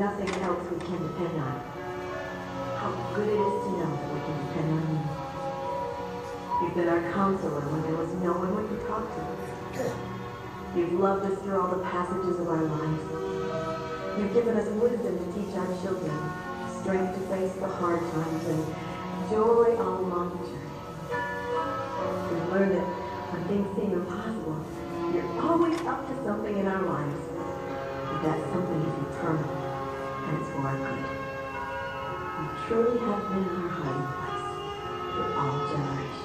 nothing else we can depend on. How good it is to know that we can depend on you. You've been our counselor when there was no one we could talk to. You've loved us through all the passages of our lives. You've given us wisdom to teach our children, strength to face the hard times, and joy all along the journey. We've learned that when things seem impossible, you're always up to something in our lives. But that something is eternal, and it's for our good. You truly have been our hiding place through all generations.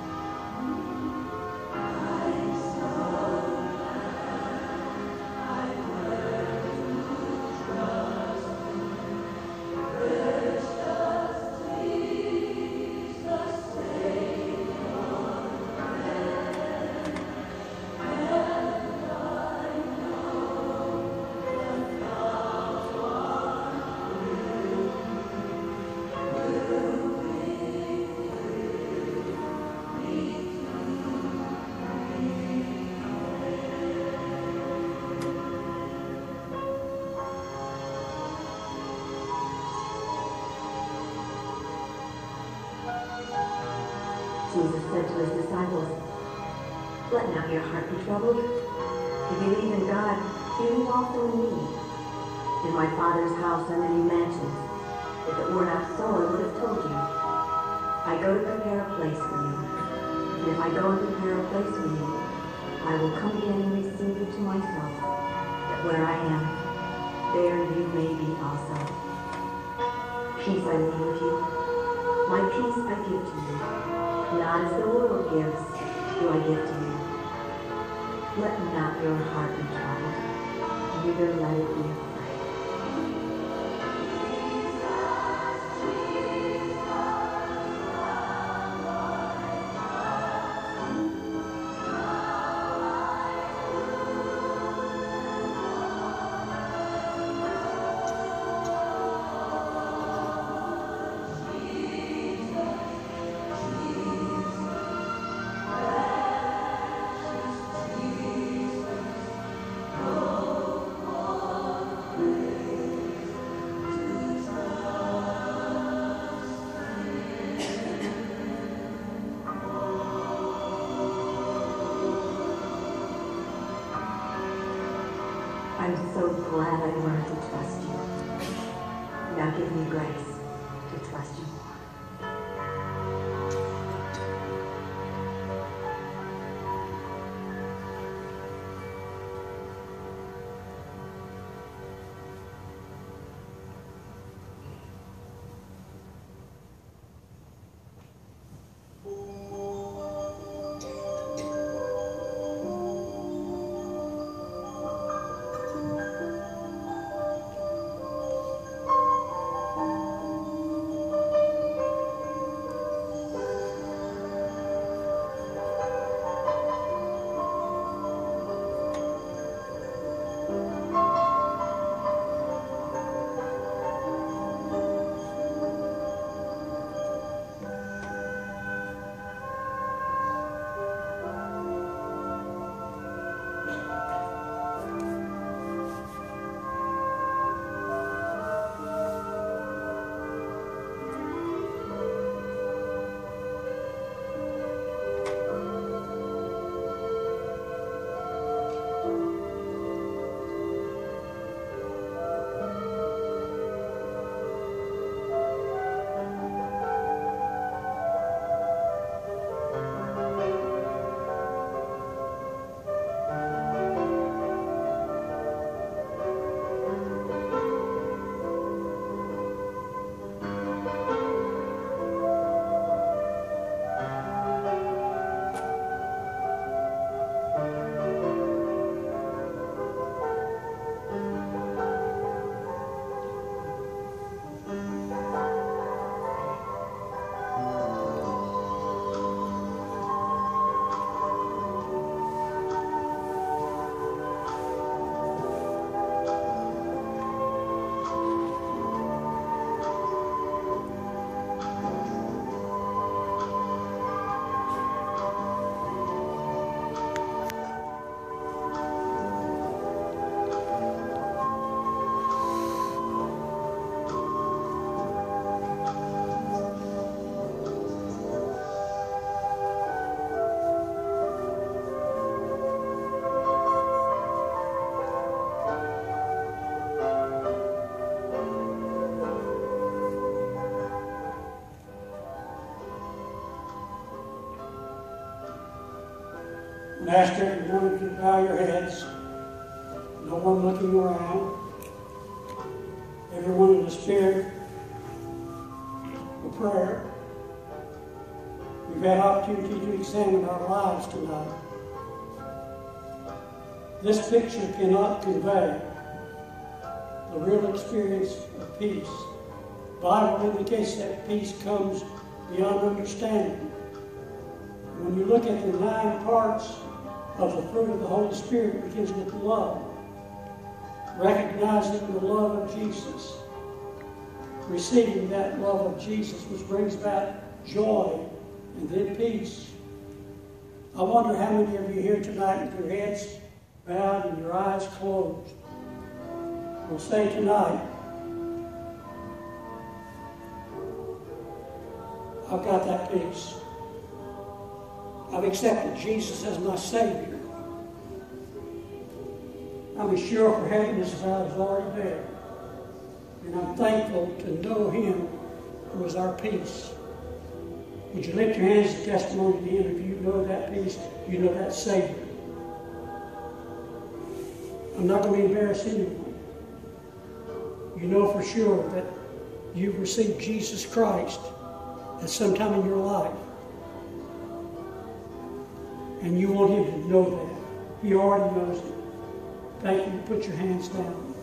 Jesus said to his disciples, "Let not your heart be troubled. You believe in God, believe also in me. In my Father's house are many mansions. If it were not so, I would have told you. I go to prepare a place for you. And if I go and prepare a place for you, I will come again and receive you to myself, that where I am, there you may be also. Peace I leave with you. My peace I give to you. Not as the world gives, do I give to you. Let not your heart be troubled, neither let it be afraid." I'm so glad I learned to trust you. Now give me grace to trust you more. And ask everyone to bow your heads. No one looking around. Everyone in the spirit of prayer. We've had opportunity to examine our lives tonight. This picture cannot convey the real experience of peace. The Bible indicates that peace comes beyond understanding. When you look at the 9 parts of the fruit of the Holy Spirit, it begins with love. Recognizing the love of Jesus. Receiving that love of Jesus, which brings back joy and then peace. I wonder how many of you here tonight with your heads bowed and your eyes closed will say tonight, I've got that peace. I've accepted Jesus as my Savior. I'm as sure for heaven as if I was already there. And I'm thankful to know Him who is our peace. Would you lift your hands in testimony to Him if you know that peace, you know that Savior? I'm not going to embarrass anyone. You know for sure that you've received Jesus Christ at some time in your life. And you want Him to know that. He already knows it. Thank you. Put your hands down.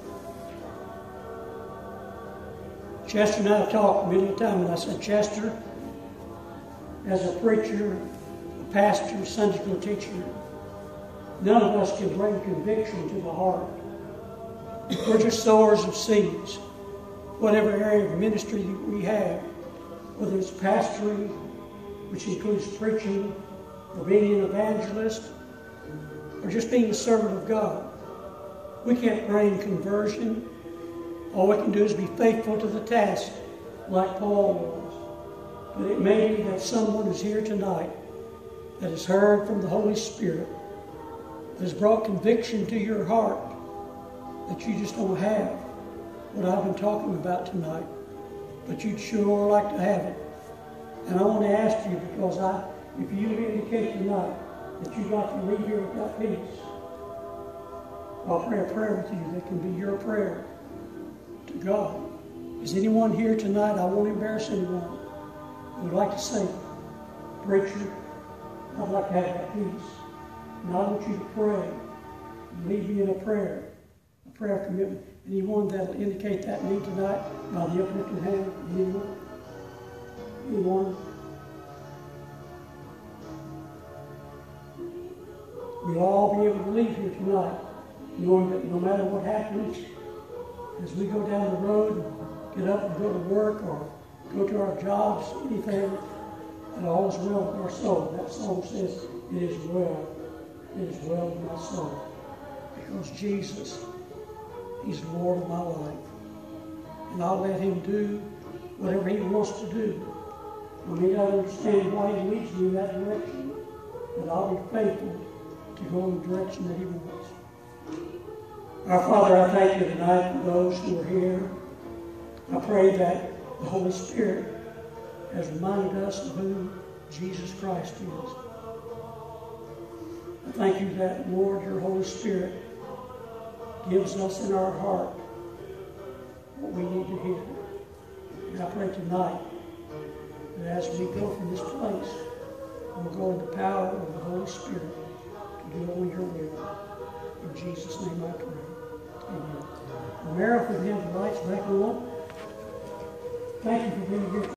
Chester and I have talked many times, and I said, Chester, as a preacher, a pastor, Sunday school teacher, none of us can bring conviction to the heart. We're just sowers of seeds. Whatever area of ministry we have, whether it's pastoring, which includes preaching, or being an evangelist, or just being a servant of God, we can't bring conversion. All we can do is be faithful to the task, like Paul was. But it may be that someone is here tonight that has heard from the Holy Spirit, that has brought conviction to your heart, that you just don't have what I've been talking about tonight, but you'd sure like to have it. And I want to ask you, because if you indicate tonight that you'd like to leave here with that peace, I'll pray a prayer with you that can be your prayer to God. Is anyone here tonight? I won't embarrass anyone. I would like to say, preacher, I'd like to have that peace. And I want you to pray. Lead me in a prayer of commitment. Anyone that will indicate that need tonight, by the uplifted hand, anyone? Anyone? We'll all be able to leave here tonight, knowing that no matter what happens, as we go down the road, get up and go to work or go to our jobs, anything, that all is well with our soul. That song says, it is well with my soul. Because Jesus, He's Lord of my life. And I'll let Him do whatever He wants to do. I may not understand why He leads me in that direction, but I'll be faithful to go in the direction that He wants. Our Father, I thank You tonight for those who are here. I pray that the Holy Spirit has reminded us of who Jesus Christ is. I thank You that, Lord, Your Holy Spirit gives us in our heart what we need to hear. And I pray tonight that as we go from this place, we'll go in the power of the Holy Spirit to do only Your will. In Jesus' name I pray. Amen. Romero, for the lights back on. Thank you for being here.